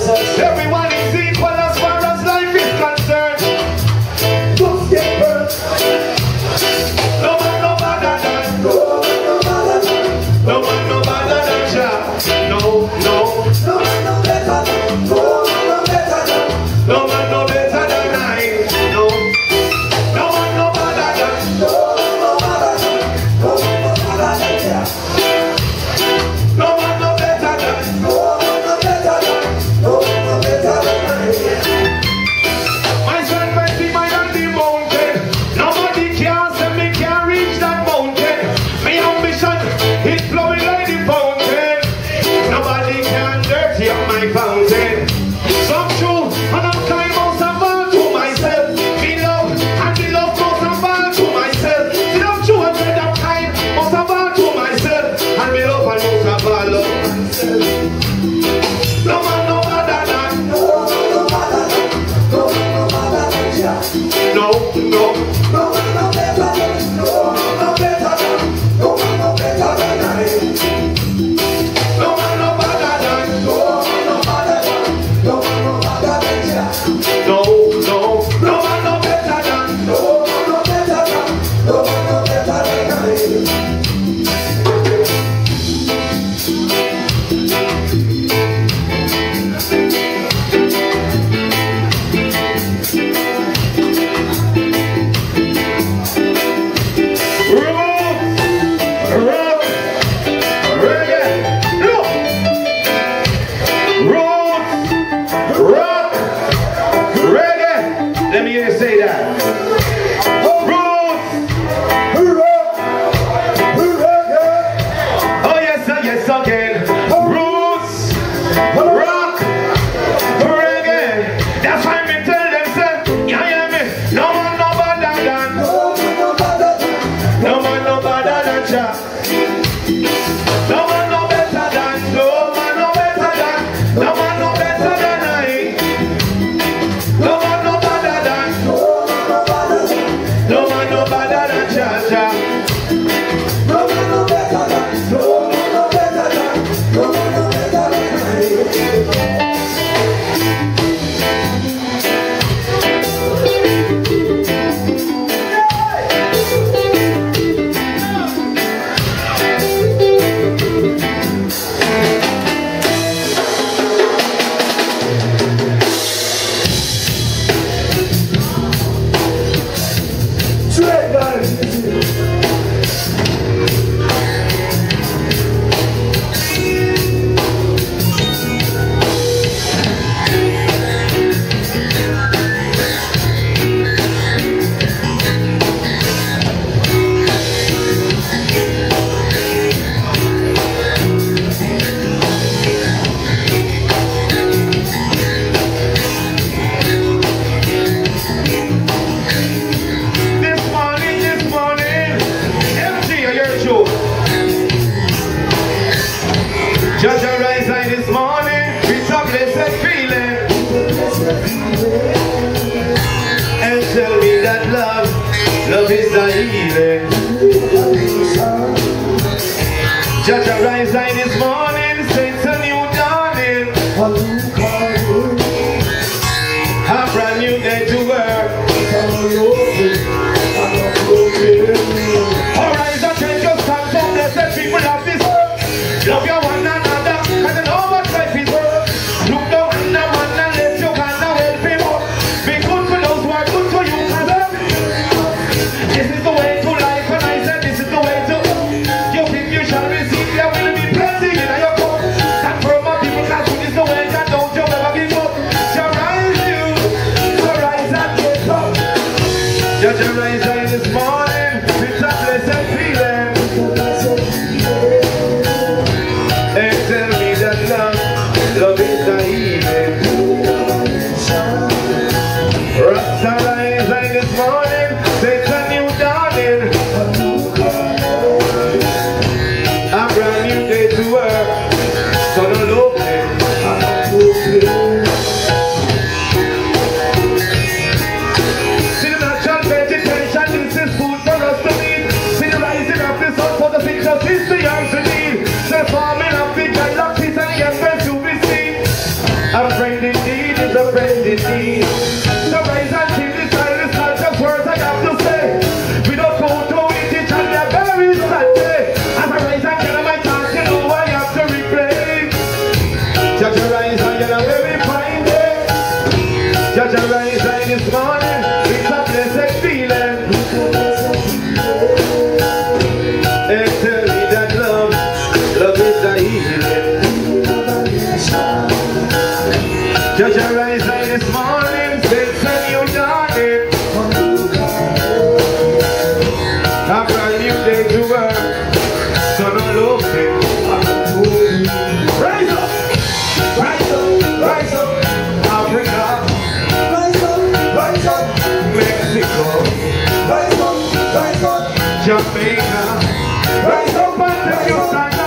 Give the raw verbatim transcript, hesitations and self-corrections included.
Everyone is equal as far as life is concerned. Just get burned. No man no better than. No man no better than. No man no better than Jah. No, no. No man no better than. No man no better than. No man no better than I. No. No man no better than. No man no better than. No man no better than Jah. No man no better than. No man no better than. No man no better than I. My son might be mine on the mountain. Nobody can say me can reach that mountain. My ambition is flowing like the fountain. Nobody can dirty up my fountain. Some true, and I'm kind most of all to myself. Me love, and the love most of all to myself. See I'm true and said I'm kind most of all to myself. And me love and most of all love myself. No man no better than. No man no better than. No man no better than Jah. No, no. No man no better than. No man no better than. No man no better than I. No man no better than. No man no better than. No man no better than Jah. No, no. No man no better than. No man no better than. No man no better than I. Let me hear you say that. Roots. Oh yes, sir, yes, again. Roots, rock, reggae. That's why me tell them, sir, you hear me? No man no better than. No man no better than Jah. No man no better than. No man no better than. No man no better than I. No man no better than. No man no better than Jah Jah. No man no better than. No man no better than. No man no better than Jah Jah rise like this morning with a blessed feeling, and tell me that love, love is the healing. Jah Jah rise like this morning, saints a new dawning, a brand new day to work. Arise and change your stand for blessed people of this world. Love your one another. Look down on the man and let you can help him out. Be good for those who are good to you. This is the way to life. Jamaica. Rise up and take your time.